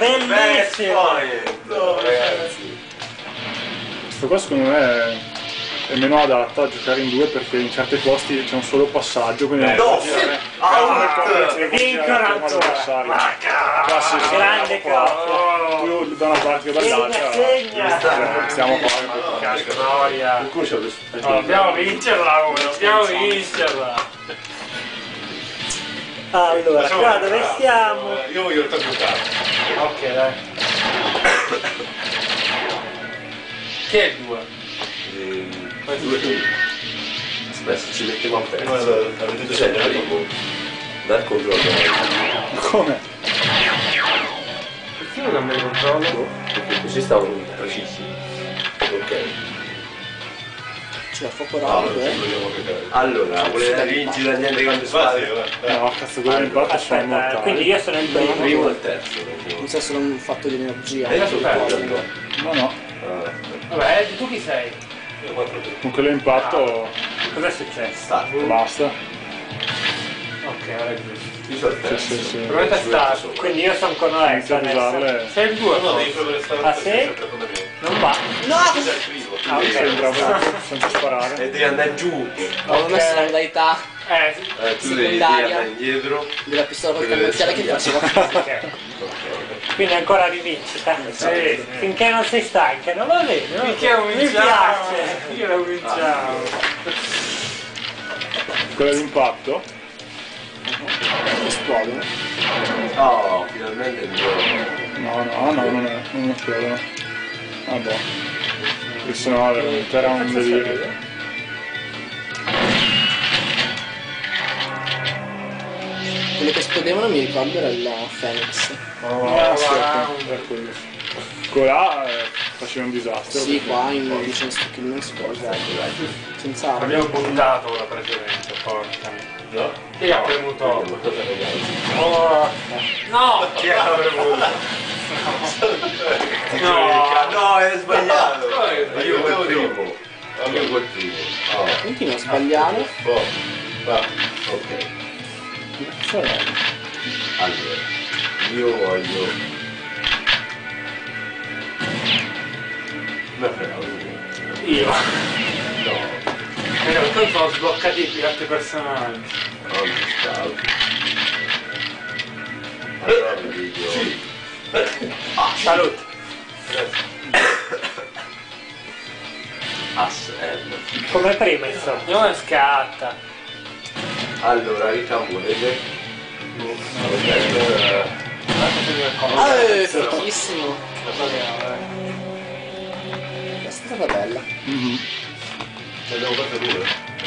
Bellissimo! No, ragazzi. Questo qua secondo me è meno adatta a giocare in due perché in certi posti c'è un solo passaggio, quindi non può girare. Vincono ancora! Grande coppia! Più da una parte che dall'altra. Segna! Stiamo qua. Che storia! Dobbiamo vincerla, dobbiamo vincerla! Allora, qua dove siamo? Io voglio il giocare. Ok, dai. Chi è il 2? Aspetta, ci mettiamo a pezzo. Avete già il primo? Dal controllo. Come? Perché non cambia il controllo? Perché così stavano precisi. Ok. C'è fuoco rapido, Allora, volete vincere niente quando squadre? No, cazzo, quello d'impatto sono Aspetta, immortali. quindi io sono il Il primo primo. e il terzo. Non so se non un fatto di energia. E io sono perso. No, no. Vabbè, tu chi sei? Con quello d'impatto Cos'è successo? Stato. basta. Ok, ora è giusto. Io sono il Sì, terzo. sì, sì. Provate a starlo. Quindi io sono con Inizia ad usarle. Sei il 2? No, devi proprio restare Ah, sì? Non va. No! Sei il primo. Ah, ok. Sembra senza sparare. E devi andare giù. Avevo messo la modalità Sì. Tu devi Secondaria. andare indietro. della pistola col cannocchiale che faceva. Ok. Quindi ancora rivincita. Sì. Finché non sei stanca, non va bene. Finché non mi piace. Finché non vinciamo. Quello d'impatto? Esplodono. Oh, finalmente il mio. No, non esplodono. Vabbè. Che sennò veramente era un delirio. Quello che esplodevano mi ricordo era il Phoenix. Sì, è quello. Quello là faceva un disastro. Sì, qua in vicino sto kill non sposa. Senza armi. Abbiamo buttato la precedente, porca. No? Chi ha premuto? Oh. No! Chi è che ha premuto? No! No, è sbagliato. Io Io quel primo. primo. Io quel primo. Oh, Continua a sbagliare. Boh. Va. ok. Cioè, Allora, io voglio. Mi ha fregato lui. Io. No, Però poi sono sbloccati gli altri personaggi. non mi scavo. Allora vi dico. Salute! ASM. Come prima insomma. Non scatta. Allora, che volete? Fortissimo. È stata bella. Ne abbiamo fatte due.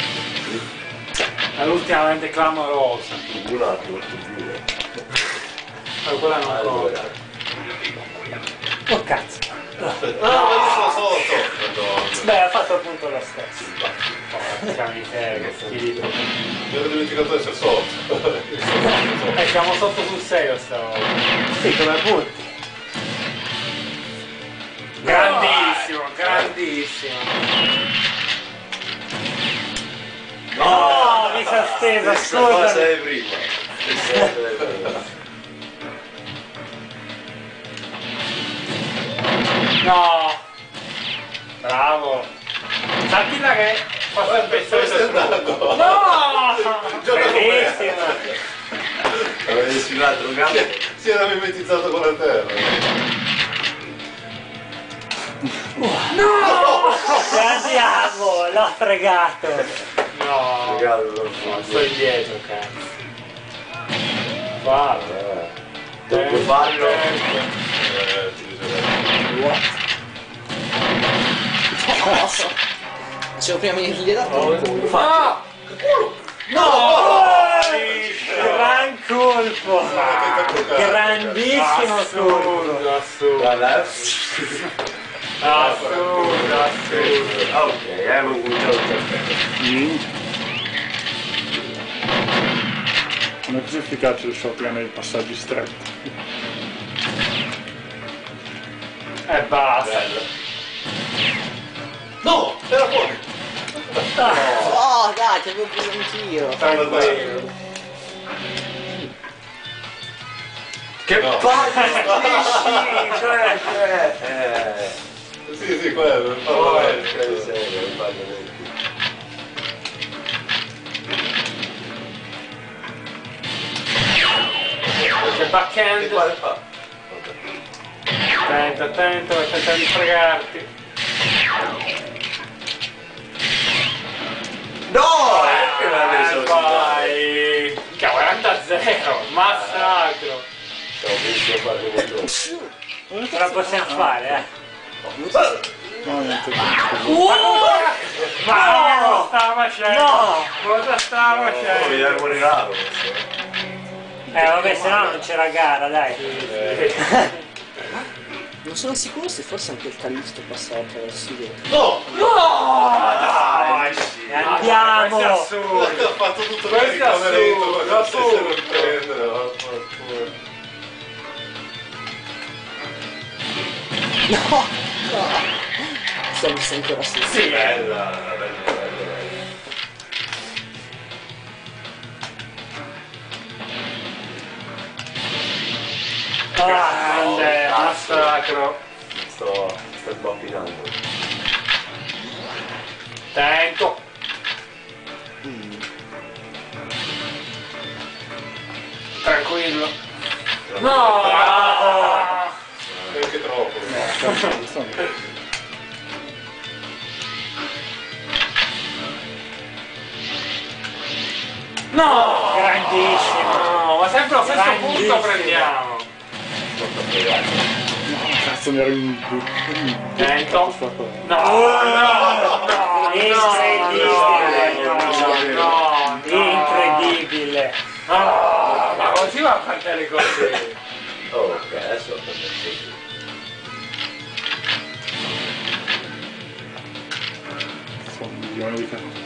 È l'ultimamente clamorosa. Un attimo, due. Ma quella non Allora, conta. Oh cazzo. No, ma io sono sotto. Madonna. Beh, ha fatto appunto lo stesso. Porca miseria, che schifo. Mi ero dimenticato di essere sotto. Siamo sotto sul 6 stavolta. Sì, come punti. Grandissimo, grandissimo. No, mi sono steso, questa cosa scusami. è prima. Questa cosa è prima. No. Bravo. Saltilla che fa sempre il solito trucco. No! Bellissima. Avete sull'altro campo? Si era mimetizzato con la terra. No! Andiamo, l'ho fregato. No. Regalo, Sto indietro, cazzo. Guarda. Doppio fallo. Dicevo prima di gli dato un culo. No! No! Gran colpo! Grandissimo colpo! Assurdo, Guarda, assurdo, assurdo. ok, abbiamo cominciato il caffè. non è così efficace il shotgun nei passaggi stretti. E basta. No, era fuori. Oh dai, ti avevo preso anch'io. Tranquillo. Che No. palle cioè Sì, quello, il Parlamento. C'è backhand. Quale fa? Attento, attento, aspetta di fregarti. No! Che Vai! 40-0, massacro! Stavo benissimo a fare come Ce la possiamo fare, eh! No, niente. Ma cosa stava facendo? No! Cosa stava Oh, facendo? vediamo regalo. Vabbè, se no non c'era gara, dai! Non sono sicuro se forse anche il Callisto passava attraverso di loro. No! Dai! Andiamo! Ha fatto tutto Questo il è assurdo, camerino, assurdo. per prendere, vaffanculo. No! Siamo ancora su. Sì! Bella. Grande! Massacro! sto sboppinando. Attento! Tranquillo! No! Neanche troppo. No! Grandissimo! No, ma sempre lo stesso punto prendiamo! Cazzo, mi ero in... Attento! No! Incredibile! Ma così va a fare le cose! Oh, ok, adesso ho fatto Sono un milione di cazzo.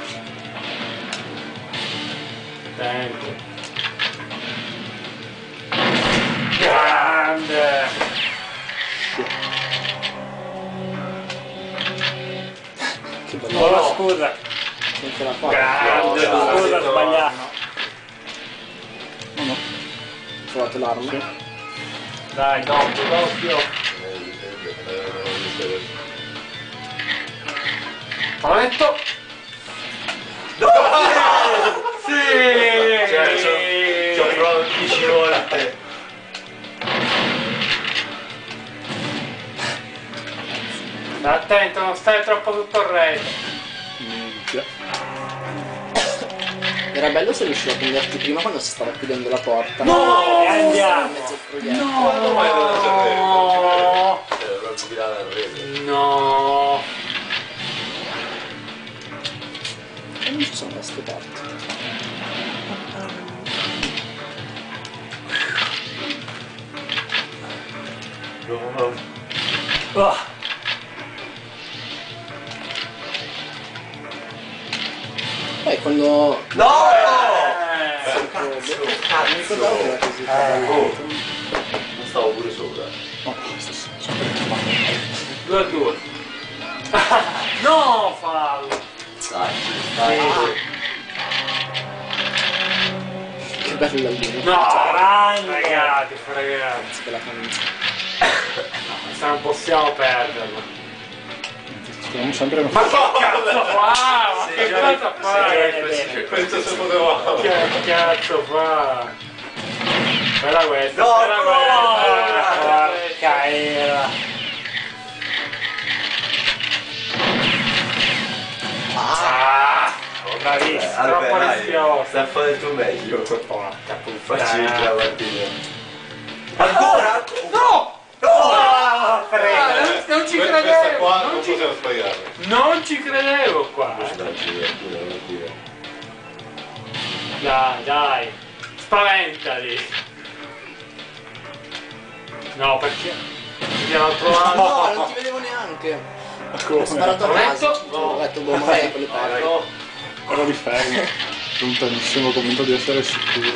Attento! Grande! Che bello. Oh, scusa! Non ce la fa. Grande! Scusa, ho sbagliato! No, no. Ho trovato l'arma. Dai, doppio! Paletto! Sì! Cioè, ci ho provato 10 volte. Attento, non stai troppo tutto il retro! Minchia. Era bello se riuscivo a prenderti prima quando si stava chiudendo la porta. No! Andiamo! In mezzo al progetto. Quando mai della No! Dovremmo girare al rete. No! E non ci sono da queste parti. No. Oh. Poi quando... No! Mi ricordavo che era così. Oh, non stavo pure sopra. No, questo sì. 2-2. No, fallo! Dai. Che bella luna. No, fregati, fregati. Che la camicia. Se non possiamo perderlo. Speriamo sempre non Ma che cazzo fa? Ma che cosa fa? Penso se potevamo. Che cazzo fa? Guarda questo, No, guarda no, questo. Porca era. Bravissimo, troppo Albert, dai, rischioso. stai a fare il tuo meglio. Porca Facci puttana. la partita. Ancora? No! No! Frega! Non ci Questa credevo! qua Non non ci, possiamo sbagliare. non ci credevo qua! Dai, dai! Spaventali! No, perché? Dall'altro lato! No, non ti vedevo neanche. Ho sparato a Prometto? caso. Ho detto, boh, magari con le perle. ero di fermo. Lontanissimo, convinto di essere sicuro.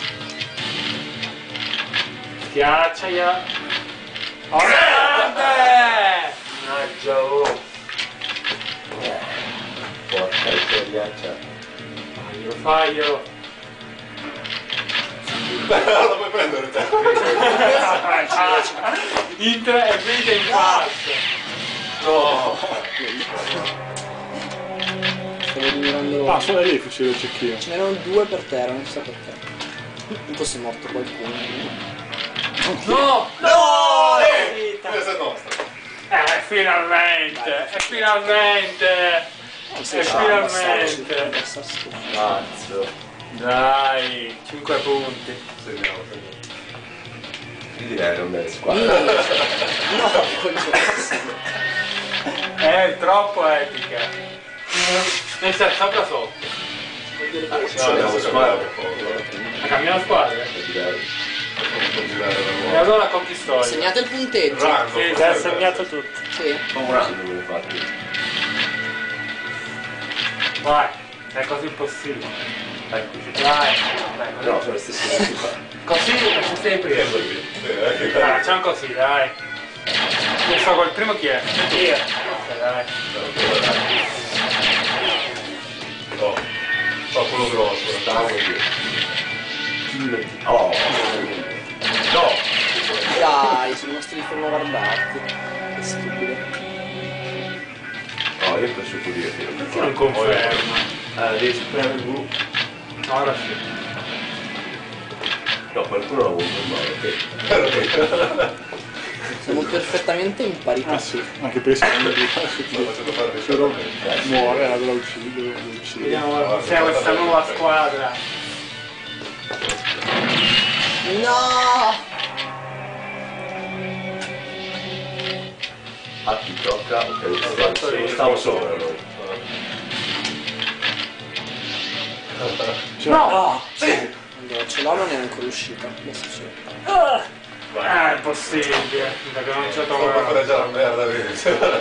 Schiacciaia! Oh, grande! Mannaggia, oh. Porca iteriaccia. Faglielo! Bello, puoi prendere te. Intra e vede in falso. No. Stavo eliminando. Ah, solo lì il fucile del cecchino. Ce n'erano 2 per terra, non so perché. Un po' si è morto qualcuno. No! Questa è nostra. Finalmente! E finalmente! Non E finalmente! Cazzo. Dai, 5 punti. Segniamo. Io direi non belle squadre. No, coglione. È troppo epica. Nel senso, sopra sotto. Cambiamo squadra. Cambiamo squadra. E allora con chi sto? Sì, Segnate il punteggio. già ha segnato tutto. Sì. Vai, è così impossibile. Eccoci. Dai, No, sono le stesse così non sei prima. Facciamo così, dai. Io so col primo chi è? Io. Ok, dai. No, fa quello grosso. Oh. No. Dai, sono rimasti di fermo a guardarti. Che stupido. No, io penso pure Chi non conferma? Devi premere il blu. Ora sì. No, qualcuno l'ha confermato. Siamo perfettamente in parità. Ah sì, anche per i secondi di Facendo fare dei però scioperi. muore, allora lo uccide. Vediamo cos'è questa nuova squadra. No! A chi tocca? Ok, stavo sopra noi. No! Allora, ce l'ho, non è ancora uscita. Adesso c'è. È impossibile, perché non c'è Sto per fare già la merda, vedi?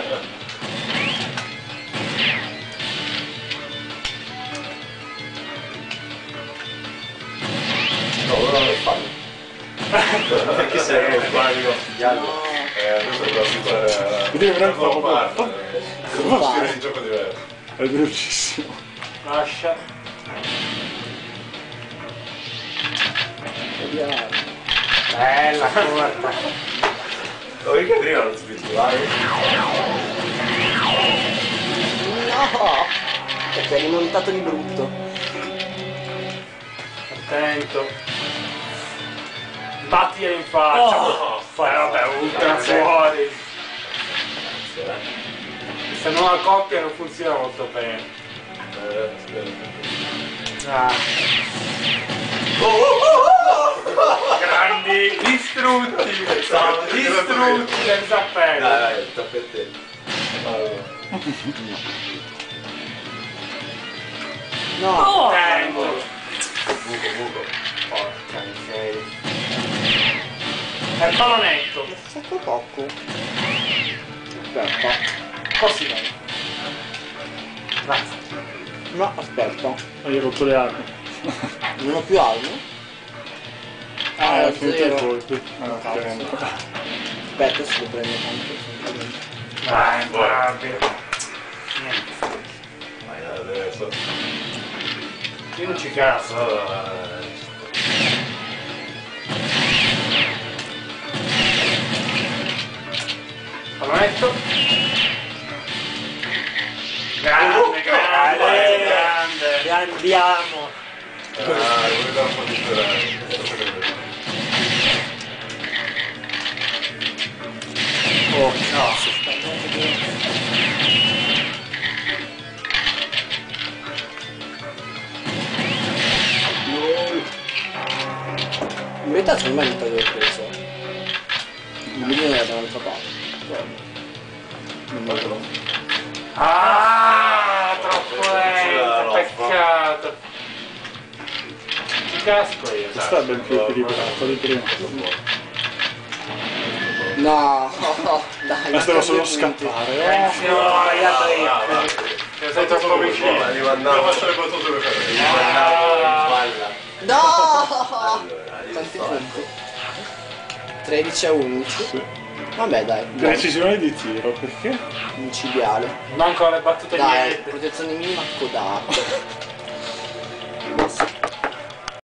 No, non lo fanno. Perché sei lo sbaglio? Adesso devo fare Vedi che una nuova parte. Come Uno stile fai? di gioco diverso. È velocissimo. Lascia. Vediamo. Bella corta. Oh, perché prima non sviluppare? No! Perché è rimontato di brutto. Attento. Battila in faccia. Vabbè, ultra fuori. Questa nuova coppia non funziona molto bene. Ah. Grandi distrutti. Distrutti del zappello. Dai, tocca a te. No! Attento. Buco. Porca miseria. È il pallonetto. Sacco poco. Aspetta. Così vai. Grazie. No, aspetta. Hai rotto le armi. Non ho più armi? Ah, è finito i zero. colpi. Ah, Cazzo. ok. Aspetta se lo prendo tanto. Vai, bravi. Niente. Vai adesso. Io non ci caso. Pallonetto. Grande, grande, grande. Andiamo. Voglio dare un po' di speranza. Oh no. In verità secondo me non t'avevo preso. Il video era dall'altra parte. Guarda. Non me lo Ah, troppo lento, peccato. Ci casco io. Questa è ben più equilibrata di prima. No, dai. Questa devo solo mancano 2 punti. scappare. Sei troppo vicino. Arriva Devo andando. fare le battute per fare. No! Tanti punti. 13 a 11. Vabbè dai. Precisione di tiro, perché? Micidiale. Manco le battute Dai, niente. protezione minima codato.